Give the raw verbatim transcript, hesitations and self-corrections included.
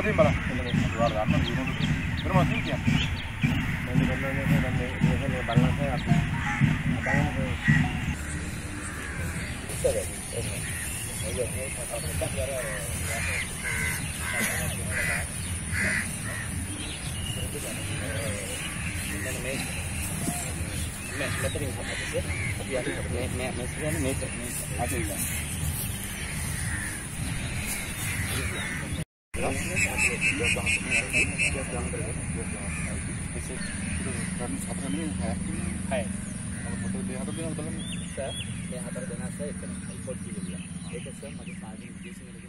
අතින් බලන්න. ඔයාලා ගන්න දිනුනොත් වෙන මාසින් කියන්නේ. මම බලන්නේ දැන් මේ ඉතින් බලන්න අපි අතගෙන ඉස්සරහ ඒක ඒක මේ කතාවට කතාර මෙන්න මේ මේ මෙතනින් හදන්නේ අපි අර මේ මේ මේ කියන්නේ මේක මේ අද ඉන්න Hai. Kalau foto dia ada dengan dalam saya, saya ada dengan saya kan. Ikut juga. Itu saya masih saja di sini.